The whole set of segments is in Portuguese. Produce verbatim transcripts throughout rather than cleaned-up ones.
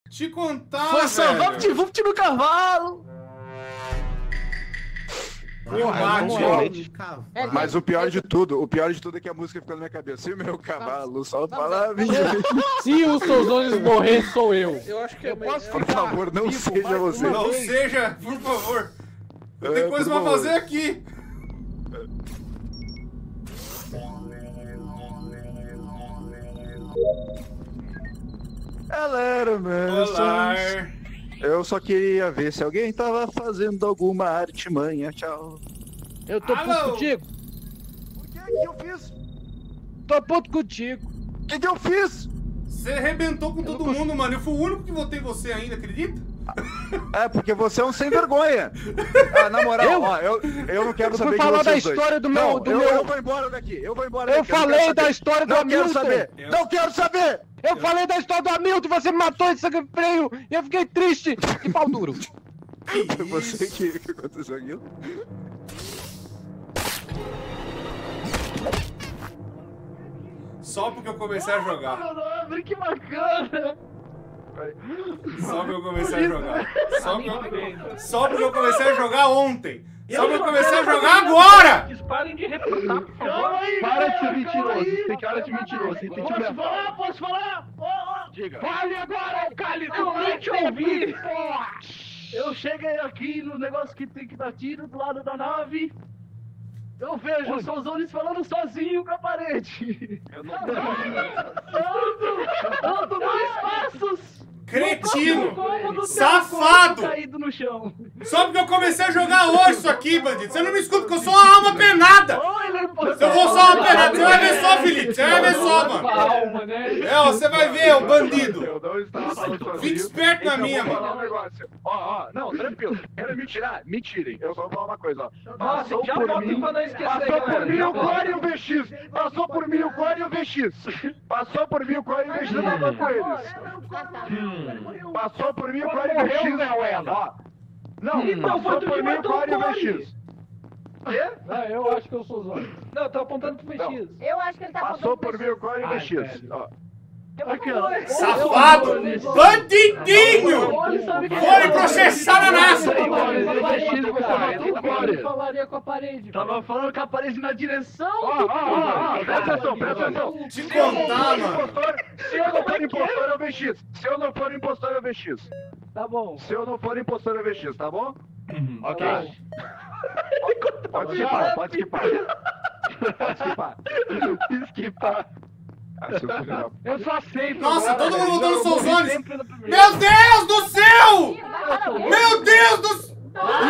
Te contar, Foi só velho. vupt-vupt no cavalo. Combate. Mas o pior de tudo, o pior de tudo é que a música fica na minha cabeça. E o meu cavalo só fala... Se o Souzones morrer, sou eu. Eu acho que eu posso Por favor, não seja você. Não seja, por favor. Eu tenho É, coisa por pra favor. fazer aqui. Galera, mano. Olá. Eu só queria ver se alguém tava fazendo alguma artimanha. Tchau. Eu tô puto Alô? contigo. O que é que eu fiz? Tô puto contigo. O que que eu fiz? Você arrebentou com todo mundo, mano. Eu fui o único que votei em você ainda, acredita? É, porque você é um sem vergonha. Ah, na moral, Eu? ó, eu, eu não quero Eu saber fui de falar da vocês dois. história do meu- Não, do eu, meu- eu vou embora daqui, eu vou embora Eu daqui. não falei quero da saber. história do Não quero Hamilton. saber, Eu- não quero saber. Eu falei da história do Hamilton, você me matou de sangue freio e eu fiquei triste. Que pau duro. Foi você que, que aconteceu aquilo? Só porque eu comecei a jogar. Que bacana. Só porque eu comecei a jogar. Só porque eu, só porque eu comecei a jogar ontem. Só porque eu comecei a jogar agora! Parem de refutar, por favor. Para de ser mentiroso, você tem cara de mentiroso, você tem que Posso falar? Posso falar? Ó, ó. Diga. Fale agora, Cali, eu nem te ouvi. Eu cheguei aqui no negócio que tem que dar tiro do lado da nave. Eu vejo o Souzones falando sozinho com a parede. Eu não Dando, dando dois passos. Cretino! Cômodo, Safado! caído no chão. Só porque eu comecei a jogar hoje isso aqui, bandido. Você não me escuta, porque eu sou uma alma penada! Oh, ele Eu vou só uma penada. Você vai ver só, Felipe. Você vai ver só, mano. Calma, né? É, ó, você vai ver, ô bandido. Eu não estava falando sozinho. Fique esperto na Então, minha, vou falar mano. um negócio. Ó, ó, não, tranquilo. Quero me tirar? Me tirem. Eu só vou falar uma coisa, ó. Nossa, Passou já por bota mim, pra não esquecer, passou galera. por mim Já o bota. Core e o V X. Passou por mim o Core e o V X. Passou por mim o Core e o V X. Eu não tô com eles. Passou por mim o Core e o V X. Ó. Não, Então foi passou tu por que mim o matou o Core e o V Core. X. Quê? Não, eu acho que eu sou Zóio. Não, eu tô apontando pro V X. Eu acho que ele tá Passou apontando por mim o Core e o V Ai, X. velho. Ó. Aqui, ó. Safado! Bandidinho! Foi processar a NASA! Eu falaria com a parede. Tava falando com a parede na direção. Ó, ó, ó, ó, presta atenção, presta atenção. Te contar, mano. Se eu não for impostor, é o V X. Se eu não for impostor, é o V X. Tá bom. Se eu não for impostor, é o V X, tá bom? Ok. Tá. Pode esquipar, pode esquipar. Pode esquipar. Esquipar. Ah, seu filho da- Eu só aceito. Nossa, agora, todo mundo velho. mudando Eu seus morri olhos. sempre na primeira. Meu Deus do céu! Meu Deus do céu!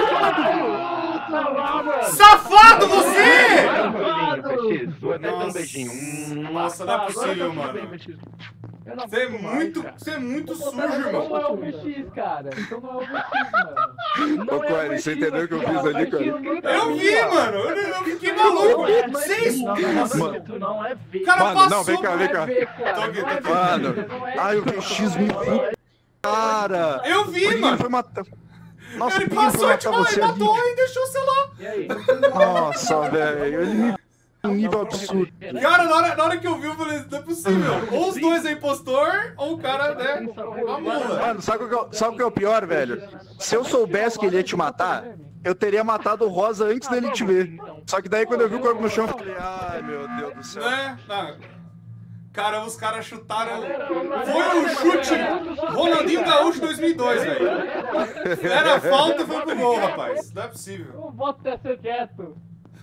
Safado você! Um beijinho. Nossa, não é possível, mano. Eu não Você é aguento mais, muito, cara. você é muito sujo, Então não irmão. é o V X, cara. Então não é o V X, mano. Ô, Core, você entendeu o que eu fiz ali, Core? Eu vi, mano. Eu, eu fiquei maluco. Vocês... Mano, Tu não é V. O cara Mano, passou... não, vem cá, vem cá. Tô aqui, tô aqui. Mano, ai, o V X me puta, cara. Eu vi, Por que mano. ele foi matar? Nossa, Ele por que ele foi passou, tipo, matar ele você ali? matou e deixou você lá. E aí? Nossa, velho, ele me um nível absurdo. Cara, na hora, na hora que eu vi, eu falei, não é possível. Ou os dois é impostor, ou o cara, né, uma mula. Mano, sabe o que, eu- sabe o que é o pior, velho? Se eu soubesse que ele ia te matar, eu teria matado o Rosa antes dele te ver. Só que daí quando eu vi o corpo no chão, eu falei, ai meu Deus do céu. Né? Ah, cara, os caras chutaram... Foi um chute Ronaldinho Gaúcho dois mil e dois, velho. Era falta e foi pro gol, rapaz. Não é possível. O voto deve ser quieto.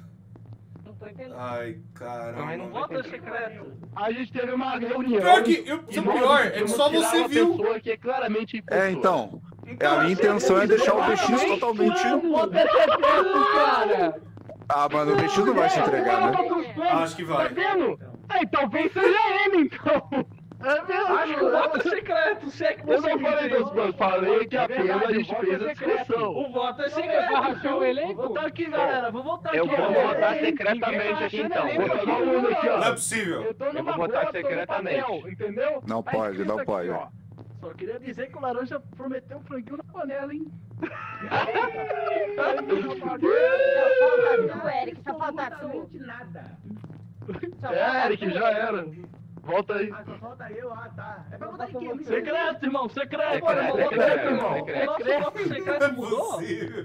Ai, caramba. Voto secreto. A gente teve uma reunião. Pior que, eu, o pior é que só você viu. Pessoa que é claramente É, então, a minha intenção é deixar o V X totalmente... O voto é secreto, cara. Ah, mano, o V X não vai se entregar, né? Acho que vai. Tá vendo? É, talvez seja ele, então. É mesmo. Acho que o voto é secreto, se é que Eu você não falei entendeu. dos meus, falei que apenas a gente fez a discussão. O voto é Você vai secreto. rachar o Vou elenco? votar aqui, galera. Vou votar Eu aqui. vou ó. votar secretamente aqui, então. Vou todo mundo aqui, Não é ó. possível. Eu tô Eu numa vou votar boa, tô no secretamente. papel, entendeu? Não Tá pode, escrito não aqui, pode. ó. Só queria dizer que o Laranja prometeu um franguinho na panela, hein? Tu, Eric, só falta tu. É, Eric, já era. Volta aí. Ah, só falta eu, ah, tá. É pra mudar em quem? Secreto, irmão, secreto. Secreto, secreto, irmão. secreto. O nosso Não secreto é mudou? possível.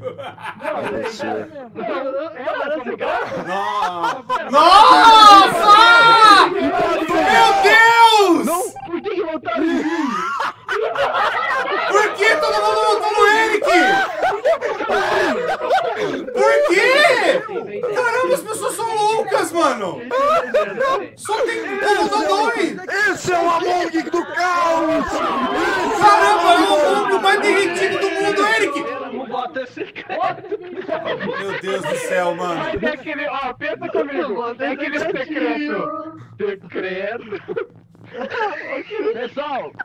Era secreto? Nossa! Nossa! Meu Deus! Não, por que que voltaram em mim? Por que todo mundo votou no Eric? Por quê? Caramba, as pessoas são loucas, mano! Só tem como dois! Esse é o Among do caos! Caramba, é o mundo mais derretido do mundo, Eric! Não bota secreto. Meu Deus do céu, mano. Mas é aquele, ó, pensa comigo, é aquele secreto. Secreto. Pessoal,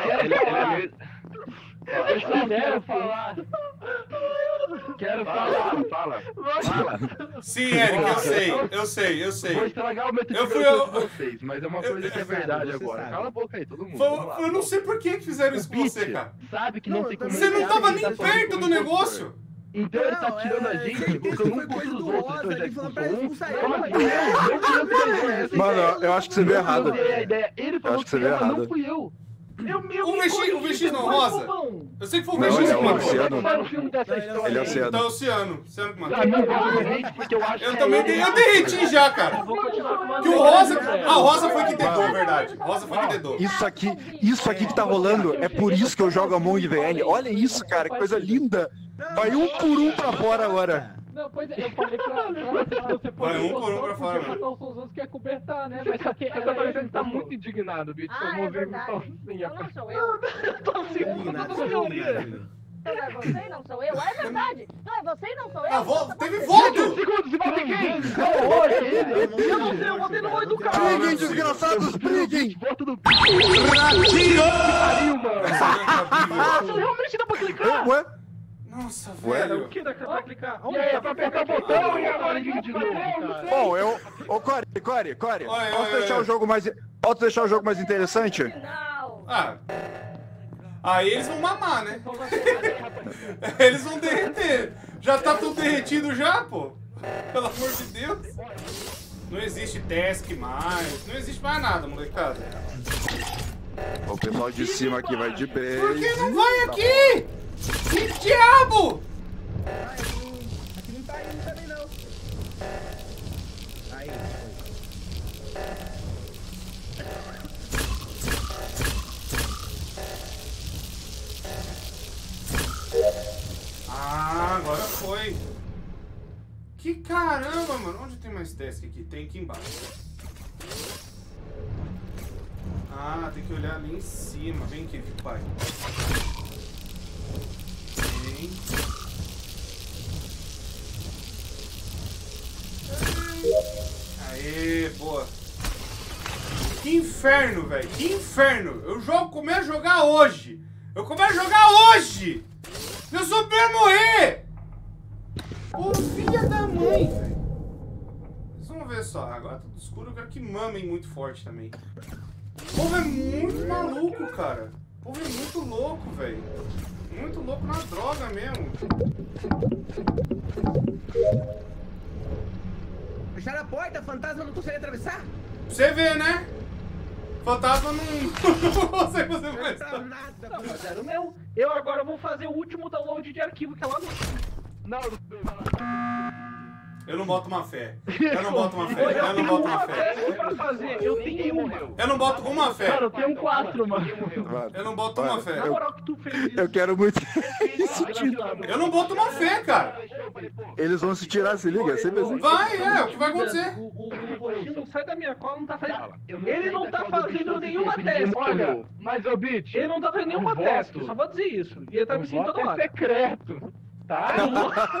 Pessoal, quero falar. Quero falar. Fala, fala. Sim, Eric, eu sei, eu sei, eu Vou sei. estragar o meu Eu fui- de eu- vocês, mas é uma eu- coisa que é verdade agora. Cala a boca aí, todo mundo. Foi- Vamos lá. eu não sei por que que fizeram isso com você, cara. Sabe que não, tem como... Você não tava nem Tá falando perto como do negócio. impostor. Então ele tá Não, tirando é, a gente, certeza colocando que um foi contra coisa os do outros, Rosa, então já ele falou pra expulsou um. expulsar ele. Como assim? Eu, eu tirei a ideia. Mano, eu acho que você viu errado. Eu dei a ideia. Ele falou acho que você que viu eu, mas não errado. fui eu. Eu mesmo O me V X, o corrigi V X não depois, rosa? bobão. Eu sei que foi o Não, V X ele que é o matou. Luciano. Faz o filme dessa história. Ele é o aí. Ciano. Então é o Ciano. Ciano que matou. Pra mim, eu derrete porque eu acho Eu que também é dei, ele. eu derreti já, cara. Vou continuar com uma Que o Rosa. Ah, o Rosa foi que dedou, é verdade. Rosa foi que dedou. Isso aqui, isso aqui que tá rolando, é por isso que eu jogo Among the N. Olha isso, cara, que coisa linda. Vai um por um pra fora agora. Não, pois é, eu falei pra, pra você Vai um por um pra fora, mano. matar os Souzanos que é cobertar, né? Mas só que Eu tô era parecendo ele que tá que muito indignado, bicho. Ah, Eu é não vi verdade. então, assim, Então não sou eu. Tô segurando a teoria. Então não é você e não sou eu. É verdade. Não é você e não sou eu. Ah, vo- teve Dois voto! segundos, e vota em quem? Eu não sei, eu votei no olho do cara. Briguem, desgraçados, briguem! Voto do... Nossa, realmente dá pra clicar. Ué? Nossa, Ué? velho. O que dá pra clicar? E aí, é pra apertar o botão e agora de de novo, cara. Bom, eu... Ô, Core, Core, Core, Oi, oi, posso oi, deixar oi. o jogo mais... Posso deixar o jogo mais interessante? Não. Ah. Aí eles vão mamar, né? Eles vão derreter. Já tá tudo derretido já, pô. Pelo amor de Deus. Não existe task mais. Não existe mais nada, molecada. O pessoal de cima aqui vai de Por que não base. vai aqui? Que diabo? Aqui não tá indo também, não. Aí, Ah, agora foi. Que caramba, mano. Onde tem mais task aqui? Tem aqui embaixo. Ah, tem que olhar ali em cima. Vem aqui, pai. Vem. Aê, boa. Que inferno, velho. Que inferno. Eu jogo, começo a jogar hoje. Eu começo a jogar hoje. Meu sobrinho vai morrer. Ô, filha da mãe, velho. Vocês vão ver só. Agora tá tudo escuro. Eu quero que mamem muito forte também. O povo é muito maluco, cara. O povo é muito louco, velho. Muito louco na droga mesmo. fecharam a porta, fantasma não consegue atravessar? Pra você ver, né? Fantasma não... não sei fazer Não mais. tá nada. Não, mas era o meu. Eu agora vou fazer o último download de arquivo que é lá no... Não, Eu não boto uma fé. Eu não boto uma fé. Eu não tenho boto uma uma fé. fé pra fazer. Eu tenho uma. Eu não boto uma fé. Cara, eu tenho quatro, mano. Mano, Eu não boto uma fé. Na moral que tu fez isso. eu quero muito esse tiro. Eu não boto uma fé, cara. Eles vão se tirar, se liga, é sempre assim. Vai, é, o que vai acontecer? O, o, o Roxinho não sai da minha cola, não tá fazendo... Ele não tá fazendo nenhuma teste. olha, mas ô Bitch, Ele não tá fazendo nenhuma o teste, voto- só vou dizer isso. E ele tá o me sentindo voto toda é hora. secreto, tá? Não,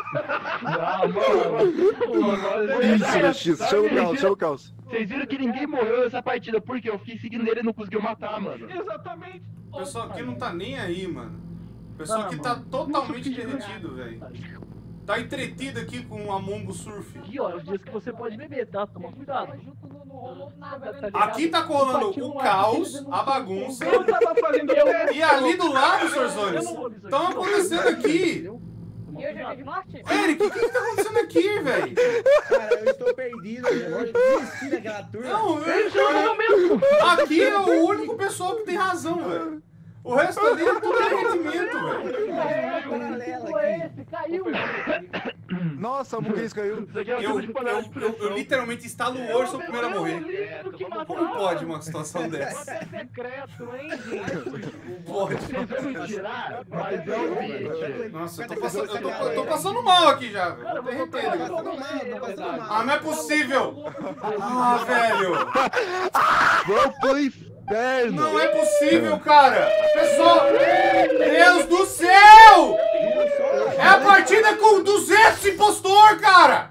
mano. Isso, B X, chama o caos, chama o caos. Vocês viram que ninguém morreu nessa partida, porque eu fiquei seguindo ele e não conseguiu matar, mano. Exatamente. O pessoal aqui não tá nem aí, mano. O pessoal aqui tá totalmente derretido, velho. Tá entretido aqui com o Among Us Surf. Aqui, ó, é os dias que você pode beber, tá? Toma cuidado. Junto não, não rolou nada, tá ligado? Aqui tá rolando o caos, a bagunça. Eu tava fazendo... Eu... E ali do lado, senhor Eu Zones, não vou dizer estão isso. acontecendo aqui E eu joguei de morte? Eric, o que que tá acontecendo aqui, velho? Cara, eu estou perdido. Eu desisti daquela turma. Não, eu, eu, aqui é o único pessoal que tem razão, velho. O resto ali é tudo derretimento, velho. Paralela Caiu! Nossa, a Muguês caiu. Eu, eu, eu, eu literalmente instalo o Orso primeiro a morrer. Como pode uma situação dessa? É secreto, hein, gente? Pode. Vocês vão me tirar? Mas é o vídeo. Nossa, eu tô passando, eu tô, eu tô passando mal aqui já, velho. Tô derretendo. Tá passando mal, tá passando mal. Ah, não é possível! Ah, velho! Vamos pro inferno! Não é possível, cara! Pessoal! Deus do céu! É a partida com duzentos impostor, cara!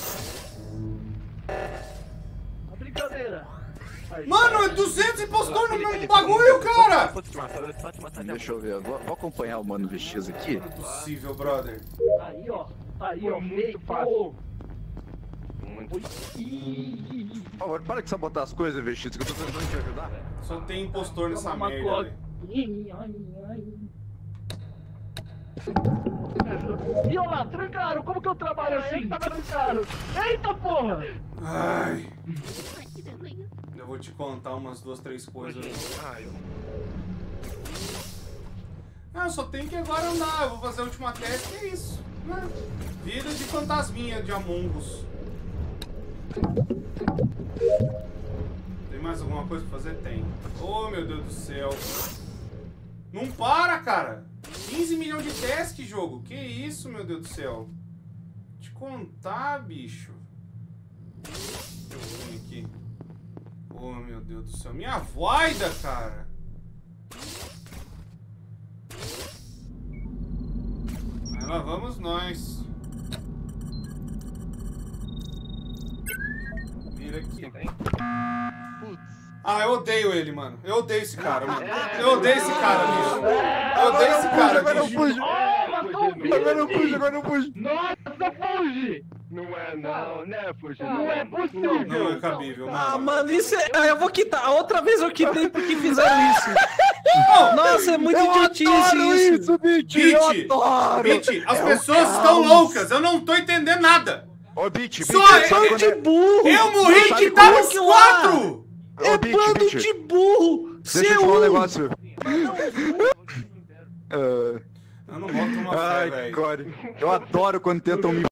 A brincadeira. Mano, é duzentos impostor no mesmo bagulho, cara! Deixa eu ver, eu vou, vou acompanhar o Mano V X aqui. Não é possível, brother. Aí, ó. Aí, ó. Muito fácil. Por favor, para de sabotar as coisas, V X, que eu tô tentando te ajudar. Só tem impostor nessa Uma merda, coca. velho. E olha lá, trancaram. Como que eu trabalho assim? Tá trancaram. Eita porra! Ai. Eu vou te contar umas duas, três coisas. Ah, eu só tenho que agora andar. Eu vou fazer a última teste e é isso. Né? Vida de fantasminha de Among Us. Tem mais alguma coisa pra fazer? Tem. Oh, meu Deus do céu. Não para, cara. quinze milhões de testes, jogo. Que isso, meu Deus do céu. Te contar, bicho. Deixa eu ver aqui. Oh, meu Deus do céu. Minha voida, cara. Aí lá vamos nós. Vira aqui. Ah, eu odeio ele, mano. Eu odeio esse cara, mano. Eu odeio esse cara, bicho. Eu odeio esse cara, Agora não bicho. fuge, Oh, matou o bicho! agora não fuge, agora não fuge. Nossa, fuge! Não é não, né, Fuxa? Não é possível! Não é cabível, Ah, mano. mano, isso é. Ah, eu vou quitar. Outra vez eu quitei porque fizeram isso. Nossa, é muito Eu idiotice adoro isso. isso, Bitch, eu Bitch, adoro. Bitch, as pessoas estão loucas. Eu não tô entendendo nada. Ô, Bitch, Bitch, Só sabe é- quando De é- burro. Eu morri e sabe quitaram como os que lá? quatro. Ô, É Bitch, bando Bitch, de burro. deixa eu te falar um Seu. negócio. Ah, Eu não boto uma fé, Ai, velho. Core. Eu adoro quando tentam me...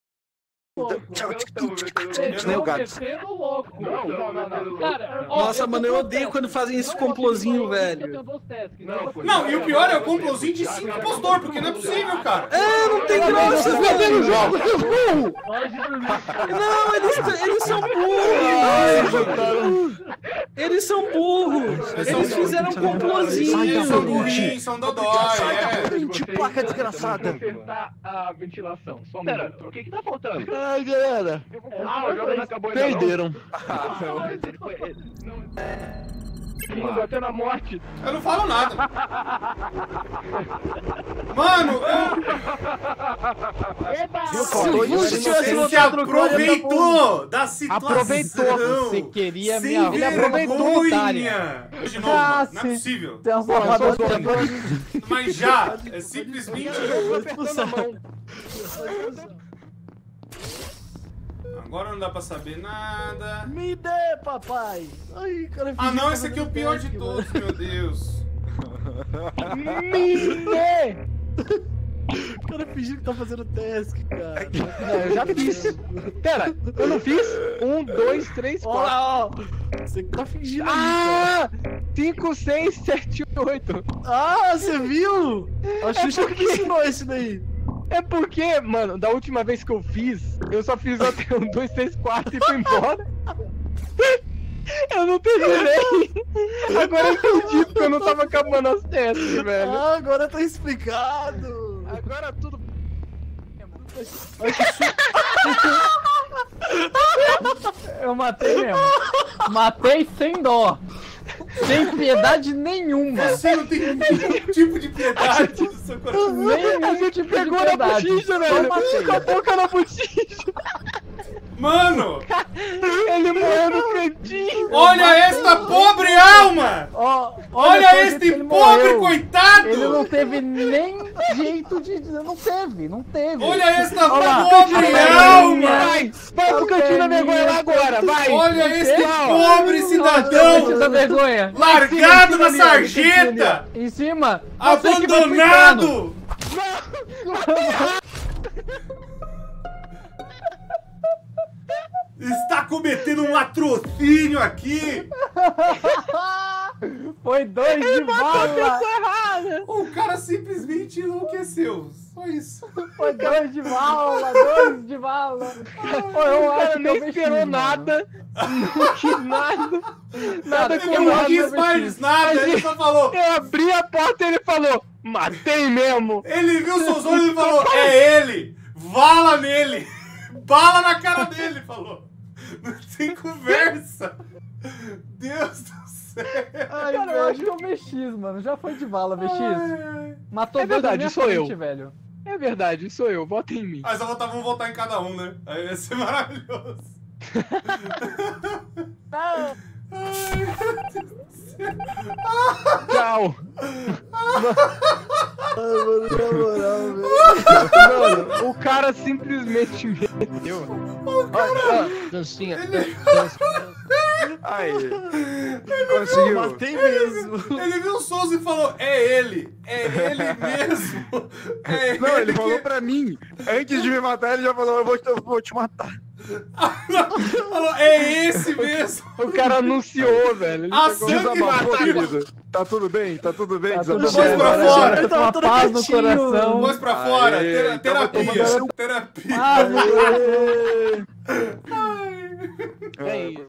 Nem o gato. louco. Não, não, não, não. Cara, ó, Nossa, mano, eu odeio quando fazem esse complozinho, velho. Não, Fuxa. Não, e o pior é o complôzinho de cinco impostor, porque não é possível, cara. É, não tem graça, velho. no jogo, seus burros! Não, eles, eles são burros. Eles são burros. Eles fizeram um São complozinho. burrinhos, são dodói, é. Gente, placa desgraçada. Acertar a ventilação. Só um Pera, minuto. o que que tá faltando? Ai, galera, Ah, o jogo não acabou ainda não? perderam. Até na morte. Eu não falo nada. Mano, eu... Viu, faltou Se você isso. tivesse Você se votado no Glória, aproveitou da situação. Aproveitou, você queria Sem minha... Ele aproveitou, otário. vergonha. De novo, mano. Não é possível. Mas já, é simplesmente... Agora não dá pra saber nada. Me dê, papai. Ai, cara. Ah não, esse aqui é o pior de todos, meu Deus. Me dê! O cara fingindo que tá fazendo task, cara. Não, eu já fiz. Pera, eu não fiz? Um, dois, três, Olha quatro. lá, ó. Você que tá fingindo aí, Ah! cinco, seis, sete, oito. cara. Ah, você viu? A Xuxa que me ensinou esse daí. É porque, mano, da última vez que eu fiz, eu só fiz até um, dois, três, quatro e fui embora. Eu não terminei. Agora eu entendi porque eu não tava acabando as testes, velho. Ah, agora tá explicado. Agora tudo. Eu matei mesmo. Matei sem dó. Sem piedade nenhuma. Você não tem nenhum tipo de piedade no seu coração. Nenhum A gente tipo de pegou na piedade. bochicha, Só velho. matei. Com a boca na bochicha. Mano! Ele morreu no cantinho! Olha esta pobre alma! Ó, Olha só o jeito este que ele pobre morreu. coitado! Ele não teve nem jeito de. Não teve, não teve. Olha esta Olha lá. pobre alma! Vai! Vai pro cantinho da vergonha lá agora! Vai! Olha este Vai, ó. pobre Cantinho cidadão! da vergonha. Largado na Em cima, sarjeta! Em cima! Você que vai pro Abandonado! Está cometendo um latrocínio aqui! Foi dois de bala! O cara simplesmente enlouqueceu. Só isso. Foi dois de bala! Dois de bala! Pô, eu O acho cara que nem eu mexi, esperou mano. nada, não quis nada, nada Ele com não nada. quis mais nada, ele só falou. Eu abri a porta e ele falou, matei mesmo. Ele viu seus olhos e falou: é ele! Vala nele! Bala na cara dele, falou. Não tem conversa. Deus do céu. Ai, cara, eu acho que eu mexi, mano. Já foi de bala, mexi. Ai. Matou É dois na verdade, minha sou frente, eu. velho. É verdade, sou eu, vota em mim. Aí só votar, vamos votar em cada um, né? Aí ia ser maravilhoso. Ai, meu Deus do céu. Tchau. Mano, na moral, velho. Mano, o cara simplesmente meteu. Dancinha, Ele- dancinha. Aí. Conseguiu. Matei mesmo. Ele viu o Souza e falou: é ele! É ele mesmo! É Não, ele que- falou pra mim. Antes de me matar, ele já falou: eu vou te, eu vou te matar. Falou: é esse mesmo! O cara anunciou, velho. Ele A pegou- sangue Desabafou, matar. querido. Tá tudo bem? Tá tudo bem? Tá tudo Desabafou. bem, bem, pra agora fora. já tô com uma Tá tudo paz no quietinho. coração. Voz pra fora! Aê, Tera- então vai tomar terapia! no seu- Terapia! Ah, meu Deus. Aê. Ai. É isso.